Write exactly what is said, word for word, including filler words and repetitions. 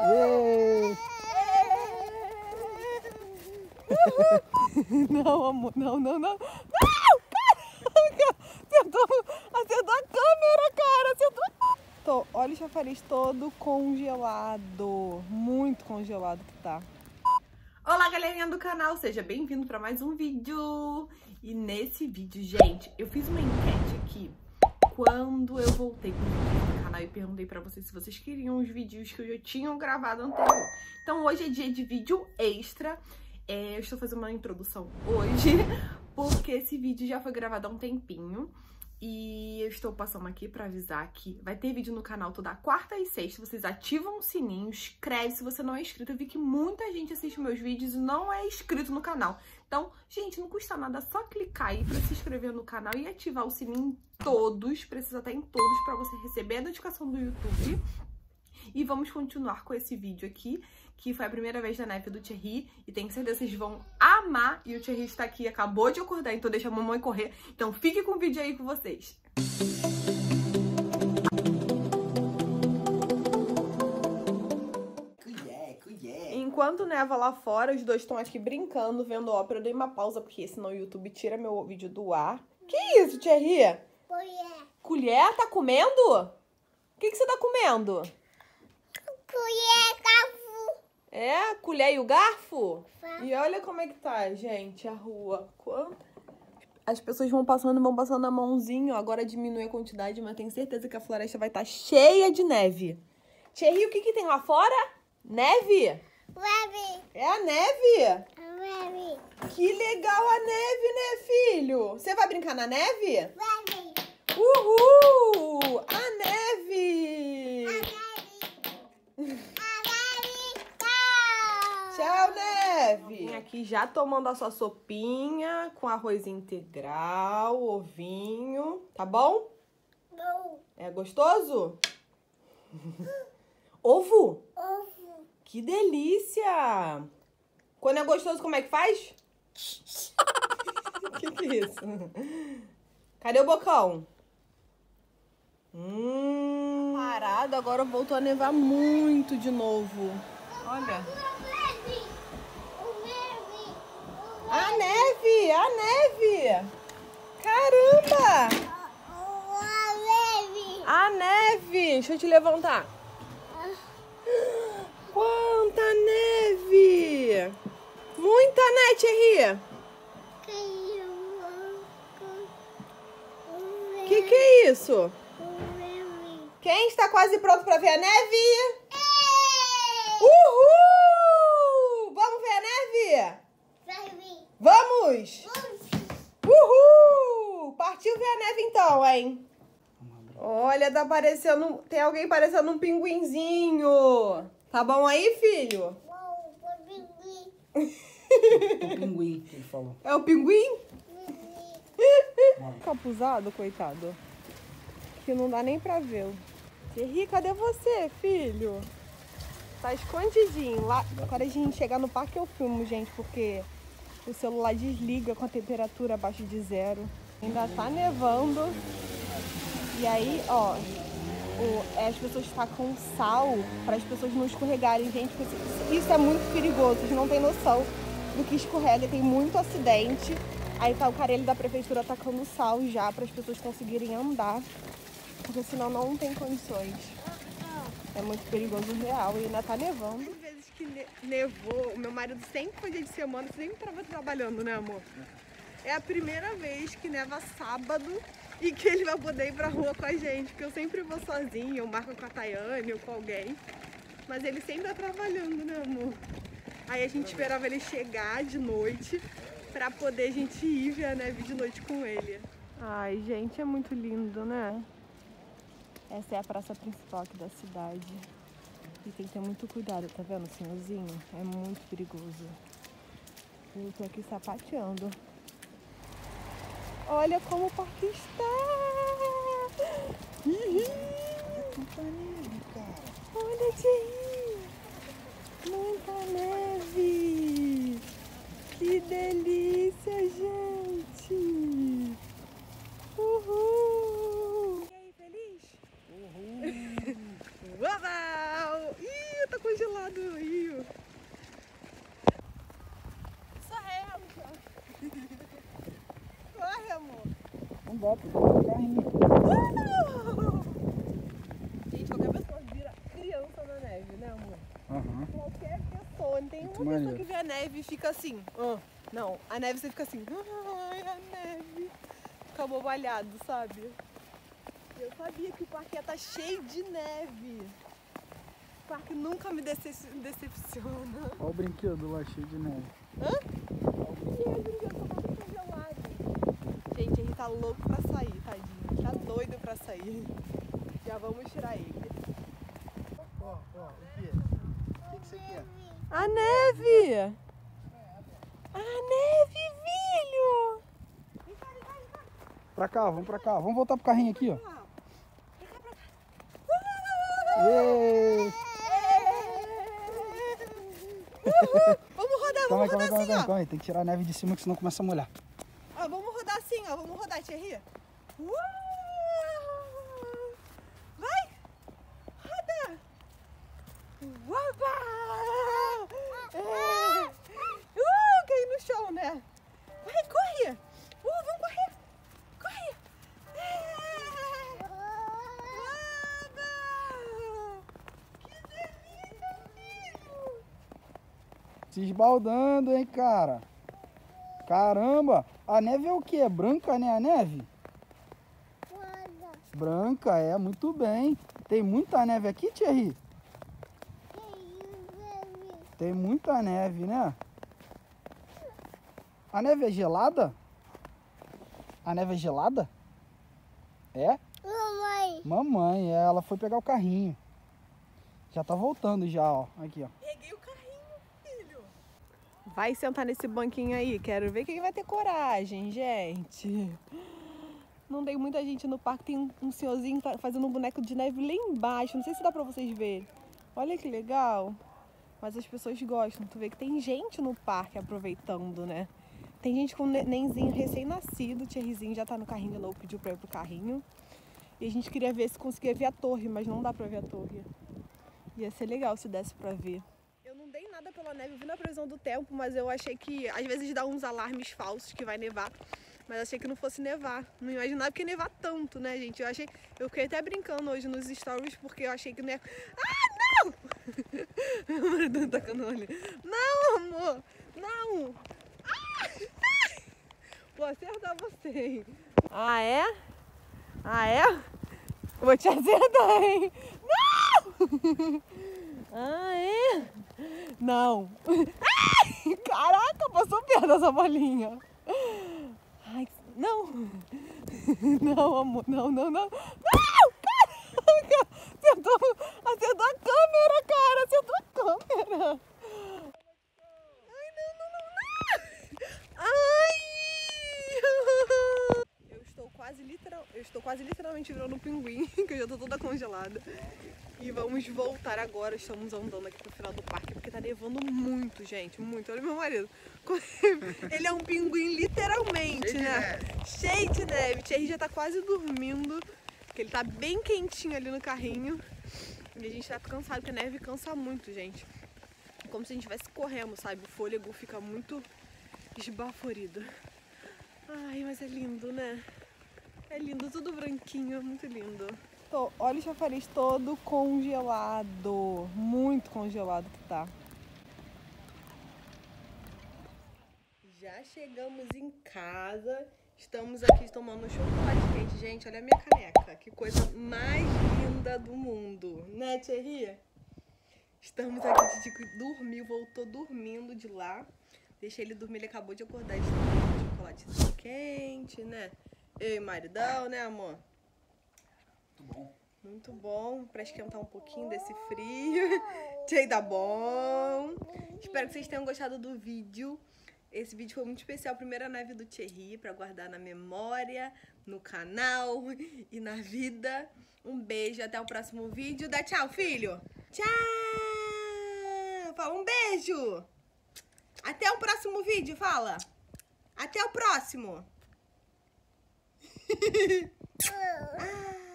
Não, amor, não, não, não. Não! Acertou, acertou a câmera, cara. Acertou. Tô, olha o chafariz todo congelado. Muito congelado que tá. Olá, galerinha do canal. Seja bem-vindo pra mais um vídeo. E nesse vídeo, gente, eu fiz uma enquete aqui quando eu voltei com o vídeo no canal e perguntei pra vocês se vocês queriam os vídeos que eu já tinha gravado anterior. Então hoje é dia de vídeo extra. É, eu estou fazendo uma introdução hoje, porque esse vídeo já foi gravado há um tempinho. E eu estou passando aqui pra avisar que vai ter vídeo no canal toda quarta e sexta. Vocês ativam o sininho, inscreve se você não é inscrito. Eu vi que muita gente assiste meus vídeos e não é inscrito no canal. Então, gente, não custa nada, só clicar aí pra se inscrever no canal e ativar o sininho em todos. Precisa estar em todos pra você receber a notificação do YouTube. E vamos continuar com esse vídeo aqui, que foi a primeira vez da neve do Thierry, e tenho certeza que vocês vão amar. E o Thierry está aqui, acabou de acordar, então deixa a mamãe correr. Então fique com o vídeo aí com vocês. Colher, colher. Enquanto neva lá fora, os dois estão aqui brincando, vendo ópera. Eu dei uma pausa, porque senão o YouTube tira meu vídeo do ar. Que isso, Thierry? Colher. Colher? Tá comendo? O que, que você tá comendo? Colher, garfo. É, a colher e o garfo? Tá. E olha como é que tá, gente, a rua. Quanto... As pessoas vão passando, vão passando a mãozinha, ó. Agora diminui a quantidade, mas tenho certeza que a floresta vai estar cheia de neve. Thierry, o que que tem lá fora? Neve? Neve. É a neve? Neve. Que legal a neve, né, filho? Você vai brincar na neve? Neve. Uhul! A neve! Tchau, Neve! Vem aqui já tomando a sua sopinha com arroz integral, ovinho. Tá bom? Não. É gostoso? Ovo? Ovo. Que delícia! Quando é gostoso, como é que faz? Que que é isso? Cadê o bocão? Hum, parado, agora voltou a nevar muito de novo. Olha. Neve. Neve. A neve! A neve! Caramba! Neve. A neve! Deixa eu te levantar. Quanta neve! Muita, né, Thierry? Que que é isso? Quem está quase pronto para ver a neve? Uhul! Vamos ver a neve? Neve. Vamos! Uhul! Partiu ver a neve então, hein? Olha, tá parecendo... Tem alguém parecendo um pinguinzinho. Tá bom aí, filho? O pinguim, que ele falou. É o pinguim? Capuzado, coitado. Que não dá nem pra ver. Thierry, cadê você, filho? Tá escondidinho. Lá, quando a gente chegar no parque eu filmo, gente, porque o celular desliga com a temperatura abaixo de zero. Ainda tá nevando. E aí, ó, o, as pessoas tacam sal para as pessoas não escorregarem, gente. Isso é muito perigoso, vocês não têm noção do que escorrega, tem muito acidente. Aí tá o carelho da prefeitura tacando sal já para as pessoas conseguirem andar, porque senão não tem condições. É muito perigoso real e ainda tá nevando. Às vezes que ne nevou, o meu marido sempre foi dia de semana, sempre tava trabalhando, né, amor? É a primeira vez que neva sábado e que ele vai poder ir pra rua com a gente, porque eu sempre vou sozinha, eu marco com a Tayane ou com alguém, mas ele sempre tá trabalhando, né, amor? Aí a gente esperava ele chegar de noite pra poder a gente ir ver a neve de noite com ele. Ai, gente, é muito lindo, né? Essa é a praça principal aqui da cidade. E tem que ter muito cuidado, tá vendo, senhorzinho? É muito perigoso. Eu tô aqui sapateando. Olha como o parque está! Olha, Thierry! Muita neve! Que delícia, gente! Uhul! E aí, feliz? Uhul! Uau! Ih, tá congelado! lá do rio. Sorrenta. Corre, amor. Não dá, porque tem um carrinho. Uh! Gente, qualquer pessoa vira criança na neve, né, amor? Aham. Qualquer pessoa. Não tem uma Muito pessoa maneiro. que vê a neve e fica assim. "Ah". Não, a neve você fica assim. Ai, a neve. Fica bobalhado, sabe? Eu sabia que o parque ia estar cheio de neve. O parque nunca me decep- decepciona. Olha o brinquedo lá, cheio de neve. Hã? Ih, o brinquedo tá todo congelado. Gente, ele tá louco pra sair, tadinho. Tá doido pra sair. Já vamos tirar ele. Ó, ó, o quê? O que, que você quer? A neve! A neve, filho! Vem cá, vem cá, vem cá. Pra cá, vamos pra cá. Vamos voltar pro carrinho aqui, ó. Vem cá pra cá. Êêêê! Uhul. Vamos rodar, Calma aí, vamos calma aí, rodar calma aí, assim, calma aí, ó. calma aí. Tem que tirar a neve de cima, que senão começa a molhar. Ó, vamos rodar assim, ó. Vamos rodar, Thierry. Uau! Vai! Roda! Uau! É. Uh, caí no chão, né? Vai, corre! Uh, vamos correr! Corre! É. Uau! Que delícia, filho! Se esbaldando, hein, cara. Caramba! A neve é o quê? É branca, né, a neve? Branca, é, muito bem. Tem muita neve aqui, Thierry? Tem muita neve, né? A neve é gelada? A neve é gelada? É? Mamãe. Mamãe, é, ela foi pegar o carrinho. Já tá voltando já, ó. Aqui, ó. Peguei o carrinho, filho. Vai sentar nesse banquinho aí. Quero ver quem vai ter coragem, gente. Não tem muita gente no parque. Tem um- um senhorzinho tá fazendo um boneco de neve lá embaixo. Não sei se dá pra vocês verem. Olha que legal. Mas as pessoas gostam. Tu vê que tem gente no parque aproveitando, né? Tem gente com nenenzinho recém-nascido. O Thierryzinho já tá no carrinho de novo. Pediu pra ir pro carrinho. E a gente queria ver se conseguia ver a torre, mas não dá pra ver a torre. Ia ser legal se desse pra ver. Eu não dei nada pela neve, eu vi na previsão do tempo, mas eu achei que às vezes dá uns alarmes falsos que vai nevar. Mas achei que não fosse nevar. Não imaginava que ia nevar tanto, né, gente? Eu achei. Eu fiquei até brincando hoje nos stories porque eu achei que não ia. Ah, não! Meu marido tá tacando olho. Não, amor! Não! Ah! Ai! Vou acertar você, hein? Ah, é? Ah, é? Vou te acertar, hein? Não! Ah, é? Não. Ai, caraca, passou perto dessa bolinha. Ai, não. Não, amor, não, não, não. Não, caraca. Acertou, acertou a câmera, cara. Acertou a câmera. Ai, não, não, não, não. Ai. Eu estou quase literal, eu estou quase literalmente virando um pinguim, que eu já tô toda congelada. E vamos voltar agora, estamos andando aqui pro final do parque, porque tá nevando muito, gente, muito. Olha meu marido, ele é um pinguim literalmente, Cheio de né? neve. Cheio de neve. Thierry já tá quase dormindo, porque ele tá bem quentinho ali no carrinho. E a gente tá cansado, porque a neve cansa muito, gente. Como se a gente estivesse correndo, sabe? O fôlego fica muito esbaforido. Ai, mas é lindo, né? É lindo, tudo branquinho, muito lindo. Tô, olha o chafariz todo congelado, muito congelado que tá. Já chegamos em casa, estamos aqui tomando chocolate quente. Gente, olha a minha caneca, que coisa mais linda do mundo, né, Thierry? Estamos aqui, o Titico dormiu, voltou dormindo de lá. Deixei ele dormir, ele acabou de acordar, estamos tomando chocolatezinho quente, né? Eu e maridão, né, amor? Muito bom. Muito bom, pra esquentar um pouquinho desse frio. Tchê, tá bom. Espero que vocês tenham gostado do vídeo. Esse vídeo foi muito especial, primeira neve do Thierry, pra guardar na memória, no canal e na vida. Um beijo, até o próximo vídeo. Dá tchau, filho. Tchau. Fala um beijo. Até o próximo vídeo, fala. Até o próximo. Ah.